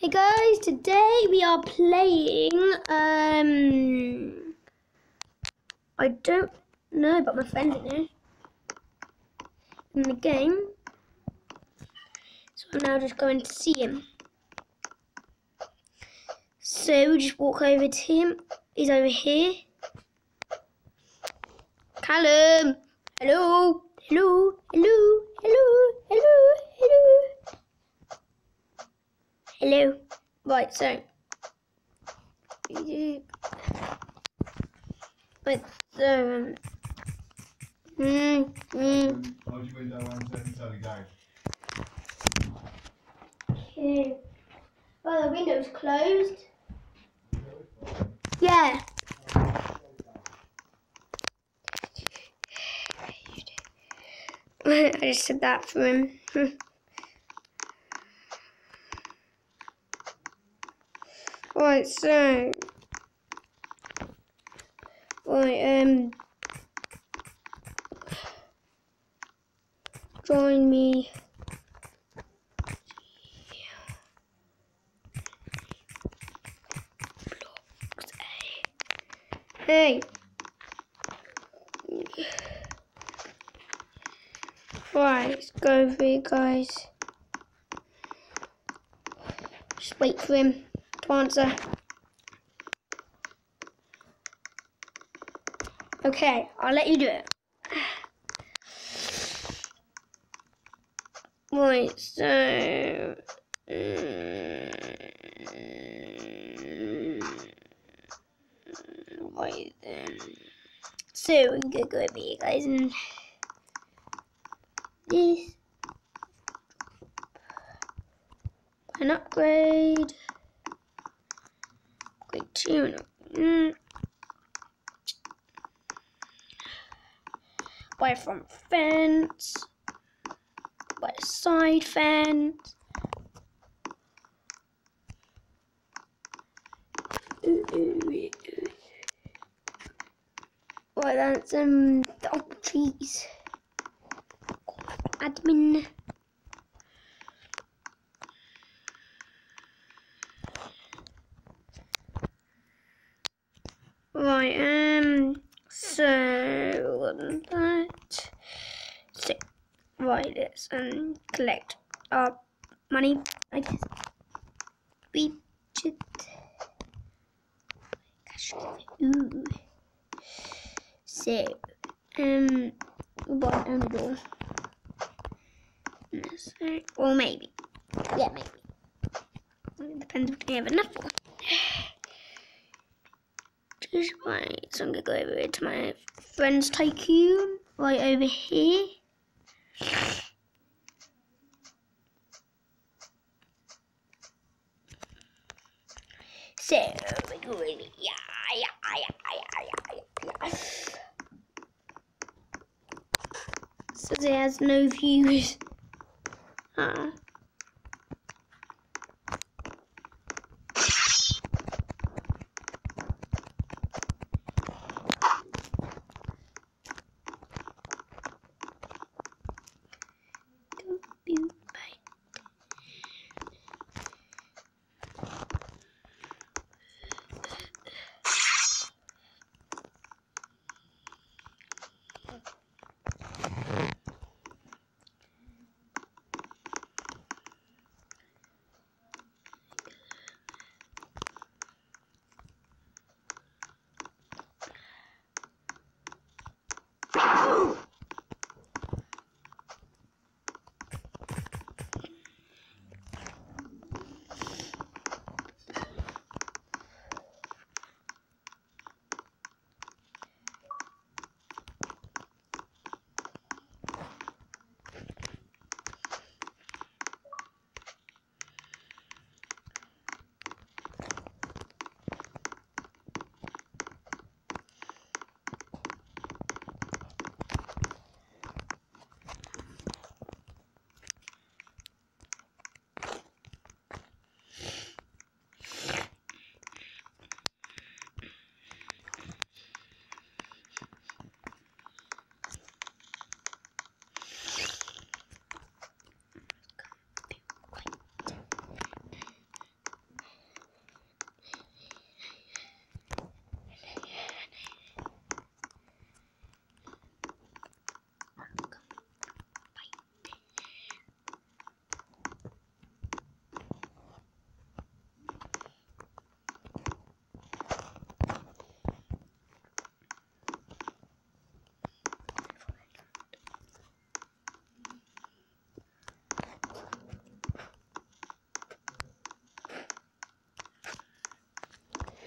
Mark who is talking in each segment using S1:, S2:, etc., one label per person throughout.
S1: Hey guys, today we are playing, I don't know, but my friend's in here, in the game, so I'm now just going to see him. So we just walk over to him. He's over here. Callum! Hello! Hello! Hello! Hello! Hello! Hello! Hello! Right, so... Right, so...
S2: Close your window and turn inside the garage.
S1: Okay. Oh, the window's closed. Yeah. I just said that for him. Right, so... Right, join me. Hey. Right, let's go over here, guys. Just wait for him to answer. Okay, I'll let you do it. Right, so... Right then. So we're gonna go over here, guys, and this an upgrade. Upgrade 2. Buy from fence. Buy a side fence. Right, that's oh jeez. Admin. Right, so that. So, right, let's collect our money, I guess. We should. Ooh. So, we'll open the door. Or maybe. Yeah, maybe. It depends if we have enough for. Just right, so I'm gonna go over here to my friend's tycoon. Right over here. So, we're going, yeah. Says it has no views.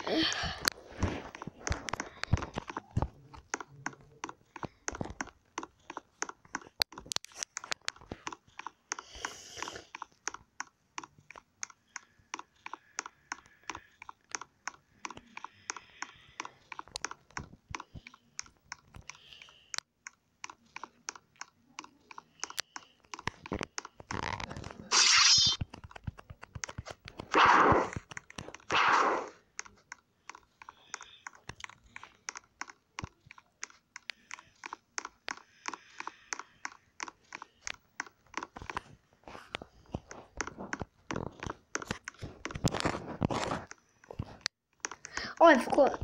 S1: Oh, I forgot.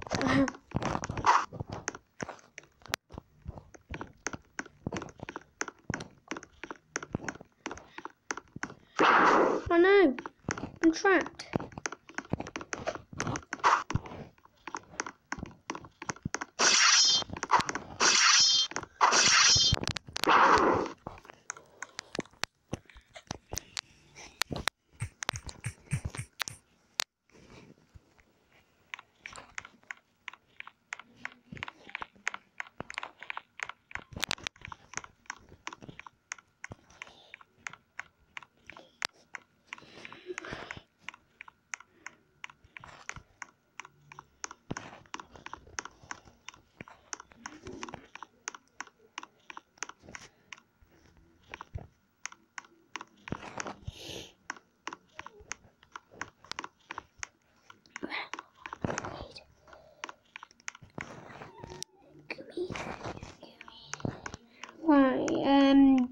S1: Oh no, I'm trapped. Right,